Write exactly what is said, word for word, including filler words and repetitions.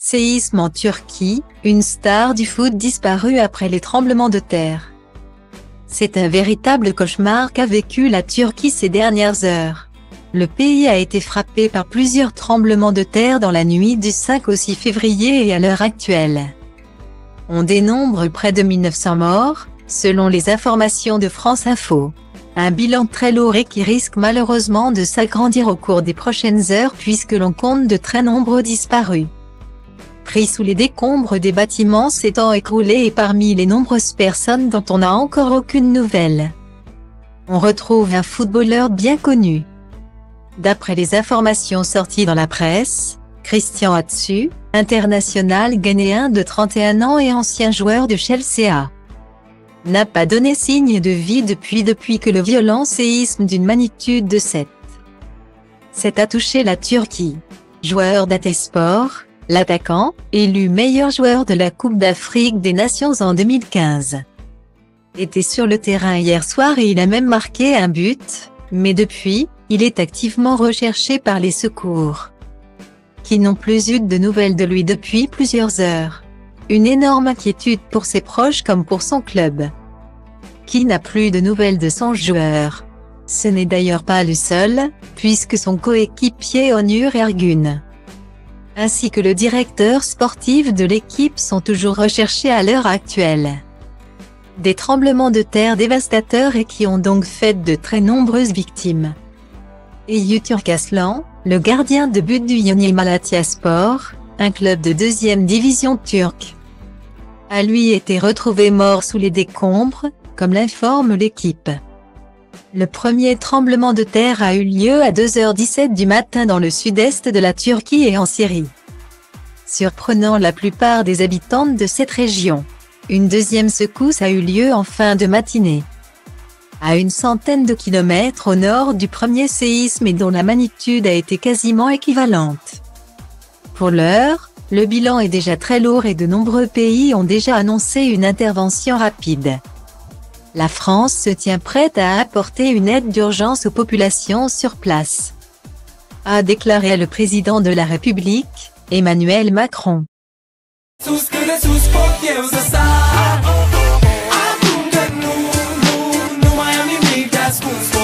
Séisme en Turquie, une star du foot disparue après les tremblements de terre. C'est un véritable cauchemar qu'a vécu la Turquie ces dernières heures. Le pays a été frappé par plusieurs tremblements de terre dans la nuit du cinq au six février et à l'heure actuelle. On dénombre près de mille neuf cents morts, selon les informations de France Info. Un bilan très lourd et qui risque malheureusement de s'agrandir au cours des prochaines heures puisque l'on compte de très nombreux disparus. Pris sous les décombres des bâtiments s'étant écroulés et parmi les nombreuses personnes dont on n'a encore aucune nouvelle. On retrouve un footballeur bien connu. D'après les informations sorties dans la presse, Christian Atsu, international ghanéen de trente et un ans et ancien joueur de Chelsea, n'a pas donné signe de vie depuis depuis que le violent séisme d'une magnitude de sept sept a touché la Turquie. Joueur d'A T E Sport, l'attaquant, élu meilleur joueur de la Coupe d'Afrique des Nations en deux mille quinze, était sur le terrain hier soir et il a même marqué un but, mais depuis, il est activement recherché par les secours, qui n'ont plus eu de nouvelles de lui depuis plusieurs heures. Une énorme inquiétude pour ses proches comme pour son club, qui n'a plus de nouvelles de son joueur. Ce n'est d'ailleurs pas le seul, puisque son coéquipier Onur Ergun, ainsi que le directeur sportif de l'équipe sont toujours recherchés à l'heure actuelle. Des tremblements de terre dévastateurs et qui ont donc fait de très nombreuses victimes. Eyüp Turkaslan, le gardien de but du Yeni Malatyaspor, un club de deuxième division turque, a lui été retrouvé mort sous les décombres, comme l'informe l'équipe. Le premier tremblement de terre a eu lieu à deux heures dix-sept du matin dans le sud-est de la Turquie et en Syrie, surprenant la plupart des habitants de cette région. Une deuxième secousse a eu lieu en fin de matinée, à une centaine de kilomètres au nord du premier séisme et dont la magnitude a été quasiment équivalente. Pour l'heure, le bilan est déjà très lourd et de nombreux pays ont déjà annoncé une intervention rapide. La France se tient prête à apporter une aide d'urgence aux populations sur place, a déclaré le président de la République, Emmanuel Macron. Sus câine, sus pot eu să sar. Acum că nu, nu, nu mai am nimic de ascuns.